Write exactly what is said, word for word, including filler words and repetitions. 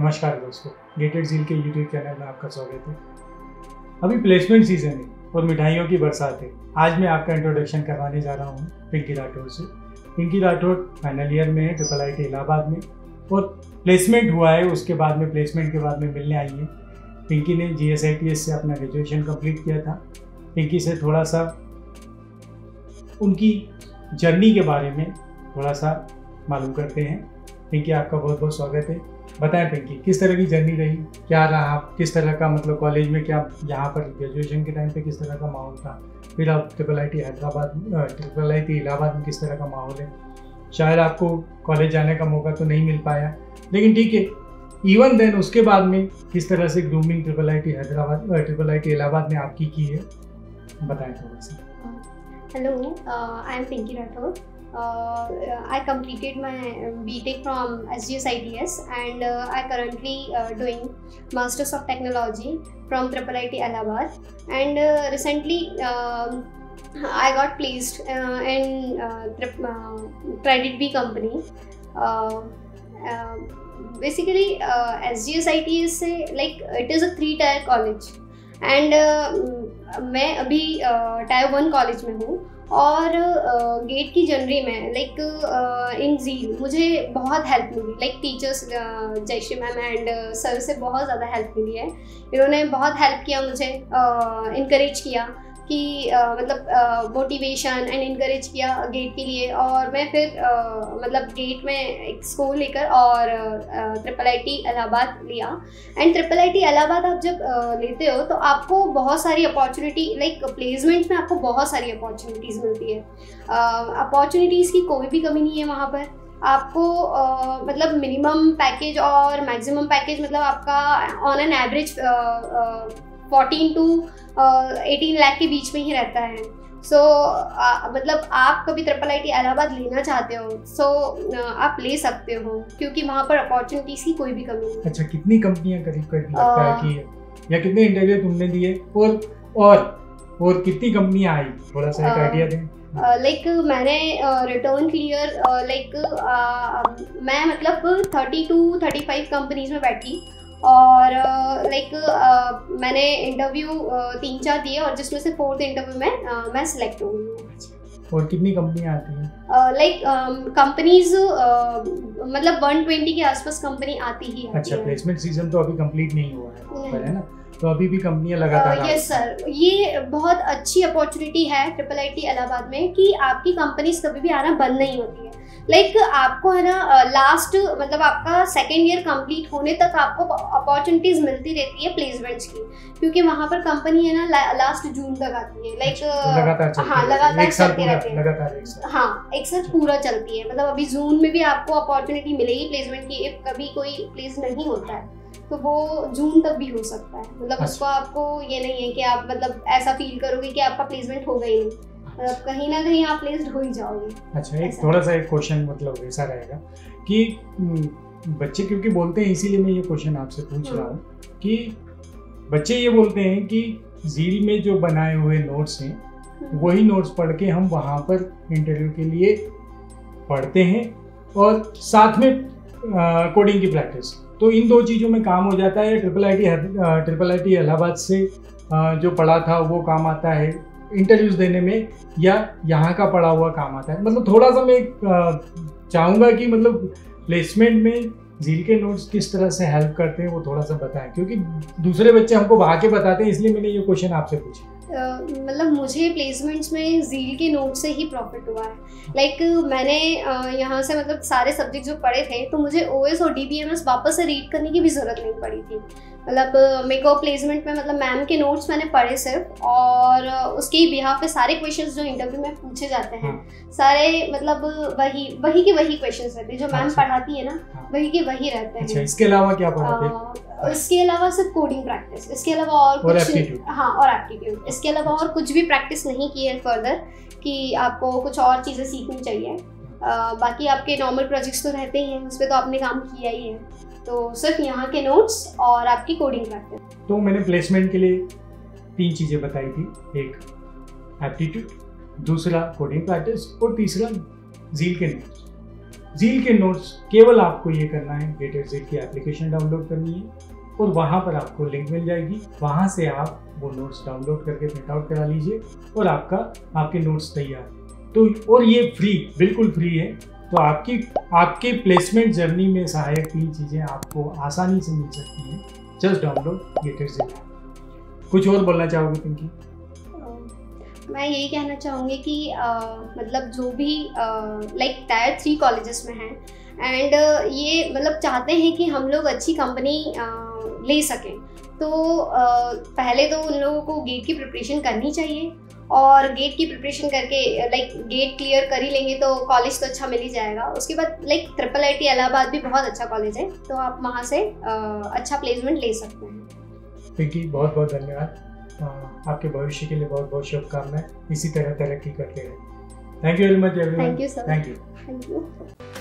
नमस्कार दोस्तों, गेटेड झील के यूट्यूब चैनल में आपका स्वागत है। अभी प्लेसमेंट सीजन है और मिठाइयों की बरसात है। आज मैं आपका इंट्रोडक्शन करवाने जा रहा हूँ पिंकी राठौर से। पिंकी राठौर फाइनल ईयर में है ट्रिपल आई टी इलाहाबाद में और प्लेसमेंट हुआ है। उसके बाद में प्लेसमेंट के बाद में मिलने आई है। पिंकी ने G S I T S से अपना ग्रेजुएशन कंप्लीट किया था। पिंकी से थोड़ा सा उनकी जर्नी के बारे में थोड़ा सा मालूम करते हैं। पिंकी, आपका बहुत बहुत स्वागत है। बताएं पिंकी, किस तरह की जर्नी रही, क्या रहा, किस तरह का मतलब कॉलेज में क्या यहाँ पर ग्रेजुएशन के टाइम पे किस तरह का माहौल था, फिर आप triple I T Hyderabad triple I T Allahabad में किस तरह का माहौल है। शायद आपको कॉलेज जाने का मौका तो नहीं मिल पाया, लेकिन ठीक है, इवन देन उसके बाद में किस तरह से grooming triple I T Hyderabad triple I T Allahabad में आपकी की है, बताएं थोड़ा सा। Hello, uh, I am Pinky Rathod. Uh, I completed my B Tech from S G S I T S and uh, I currently uh, doing Masters of Technology from Triple I T Allahabad. And uh, recently uh, I got placed uh, in uh, uh, Credit B company. Uh, uh, basically, uh, S G S I T S से like it is a three-tier college. And uh, मैं अभी tier one college में हूँ और gate uh, की जनवरी में like in झील मुझे बहुत हेल्प मिली। Like teachers Jayashree ma'am and sir से बहुत ज़्यादा हेल्प मिली है। इन्होंने बहुत हेल्प किया मुझे, इनकरेज uh, किया कि uh, मतलब मोटिवेशन एंड इनकरेज किया गेट के लिए। और मैं फिर uh, मतलब गेट में एक स्कूल लेकर और ट्रिपल आई टी इलाहाबाद लिया। And triple I T Allahabad आप जब uh, लेते हो तो आपको बहुत सारी अपॉर्चुनिटी लाइक प्लेसमेंट में आपको बहुत सारी अपॉर्चुनिटीज़ मिलती है। अपॉर्चुनिटीज़ uh, की कोई भी कमी नहीं है वहाँ पर। आपको uh, मतलब मिनिमम पैकेज और मैक्सिमम पैकेज मतलब आपका on an average fourteen to eighteen lakh के बीच में ही रहता है। सो so, uh, मतलब आप कभी ट्रिपल आई टी इलाहाबाद लेना चाहते हो सो so, uh, आप ले सकते हो क्योंकि वहाँ पर अपॉर्चुनिटीज़ की कोई भी कमी नहीं। अच्छा, कितनी कंपनियां करीब करीब लगता है कि या कितने इंटरव्यू तुमने दिए और और और कितनी कंपनियां आई, थोड़ा सा एक आइडिया दें। लाइक uh, like, मैंने रिटर्न क्लियर लाइक मैं मतलब thirty two thirty five companies में बैठी और लाइक like, uh, मैंने इंटरव्यू uh, तीन चार दिए और जिसमें से फोर्थ इंटरव्यू में uh, मैं सिलेक्ट हुई हूँ। और कितनी कंपनियां आती हैं? लाइक कंपनीज मतलब वन ट्वेंटी के आसपास कंपनी आती ही आती अच्छा, है। प्लेसमेंट सीजन तो अभी कंप्लीट नहीं हुआ है, पर है ना, तो अभी भी कंपनियां लगातार। यस सर, ये बहुत अच्छी अपॉर्चुनिटी है ट्रिपल आई टी इलाहाबाद में कि आपकी कंपनीज कभी भी आना बंद नहीं होती है। लाइक like, आपको है ना लास्ट मतलब आपका सेकेंड ईयर कंप्लीट होने तक आपको अपॉर्चुनिटीज मिलती रहती है प्लेसमेंट्स की, क्योंकि वहाँ पर कंपनी है ना लास्ट जून तक आती है। लाइक लगातार हाँ लगातार चलती रहती है, लगातार एक साल हाँ एक साल पूरा चलती है। मतलब अभी जून में भी आपको अपॉर्चुनिटी मिलेगी प्लेसमेंट की। इफ कभी कोई प्लेस नहीं होता है तो वो जून तक भी हो सकता है। मतलब उसको आपको ये नहीं है कि आप मतलब ऐसा फील करोगे कि आपका प्लेसमेंट होगा ही नहीं, मतलब कहीं ना कहीं आप प्लेस्ड हो ही जाओगे। अच्छा, एक थोड़ा सा एक क्वेश्चन मतलब ऐसा रहेगा कि बच्चे क्योंकि बोलते हैं, इसीलिए मैं ये क्वेश्चन आपसे पूछ रहा हूँ कि बच्चे ये बोलते हैं कि झील में जो बनाए हुए नोट्स हैं वही नोट्स पढ़ के हम वहाँ पर इंटरव्यू के लिए पढ़ते हैं और साथ में कोडिंग की प्रैक्टिस, तो इन दो चीज़ों में काम हो जाता है। Triple I T triple I T Allahabad से जो पढ़ा था वो काम आता है इंटरव्यूज देने में, या यहाँ का पढ़ा हुआ काम आता है। मतलब थोड़ा सा मैं चाहूँगा कि मतलब प्लेसमेंट में झील के नोट्स किस तरह से हेल्प करते हैं वो थोड़ा सा बताएं, क्योंकि दूसरे बच्चे हमको बहा के बताते हैं, इसलिए मैंने ये क्वेश्चन आपसे पूछा। Uh, मतलब मुझे प्लेसमेंट्स में झील के नोट से ही प्रॉफिट हुआ है। लाइक like, मैंने uh, यहाँ से मतलब सारे सब्जेक्ट जो पढ़े थे तो मुझे ओएस और डीबीएमएस वापस से रीड करने की भी ज़रूरत नहीं पड़ी थी। मतलब uh, मेरे को प्लेसमेंट में मतलब मैम के नोट्स मैंने पढ़े सिर्फ, और uh, उसके बिहाफ पे सारे क्वेश्चंस जो इंटरव्यू में पूछे जाते हैं हाँ। सारे मतलब वही वही के वही क्वेश्चंस रहते हैं जो मैम अच्छा। पढ़ाती है ना हाँ। वही के वही रहते हैं। अच्छा, इसके अलावा क्या पढ़ाते हैं? इसके अलावा सिर्फ कोडिंग प्रैक्टिस, इसके अलावा और कुछ हाँ और एप्टीट्यूड, इसके अलावा और कुछ भी प्रैक्टिस नहीं की है फर्दर कि आपको कुछ और चीज़ें सीखनी चाहिए। आ, बाकी आपके नॉर्मल प्रोजेक्ट्स तो रहते ही हैं, उस पर तो आपने काम किया ही है, तो सिर्फ यहाँ के नोट्स और आपकी कोडिंग प्रैक्टिस। तो मैंने प्लेसमेंट के लिए तीन चीज़ें बताई थी, एक एप्टीट्यूड, दूसरा कोडिंग प्रैक्टिस और तीसरा झील के नोट्स। जील के नोट्स केवल आपको ये करना है, गेट एट जील की एप्लीकेशन डाउनलोड करनी है और वहाँ पर आपको लिंक मिल जाएगी, वहाँ से आप वो नोट्स डाउनलोड करके प्रिंट आउट करा लीजिए और आपका आपके नोट्स तैयार। तो और ये फ्री, बिल्कुल फ्री है। तो आपकी आपके प्लेसमेंट जर्नी में सहायक तीन चीज़ें आपको आसानी से मिल सकती हैं। जस्ट डाउनलोड गेट एट जील। कुछ और बोलना चाहोगे पिंकी? मैं यही कहना चाहूँगी कि uh, मतलब जो भी लाइक टायर थ्री कॉलेजेस में हैं एंड uh, ये मतलब चाहते हैं कि हम लोग अच्छी कंपनी uh, ले सकें, तो uh, पहले तो उन लोगों को गेट की प्रिपरेशन करनी चाहिए और गेट की प्रिपरेशन करके लाइक गेट क्लियर कर ही लेंगे तो कॉलेज तो अच्छा मिल ही जाएगा। उसके बाद like triple I T Allahabad भी बहुत अच्छा कॉलेज है, तो आप वहाँ से uh, अच्छा प्लेसमेंट ले सकते हैं। पिंकी बहुत बहुत धन्यवाद, आपके भविष्य के लिए बहुत बहुत शुभकामनाएं, इसी तरह तरक्की करते रहे। Thank you very much everyone. Thank you sir. Thank you. Thank you.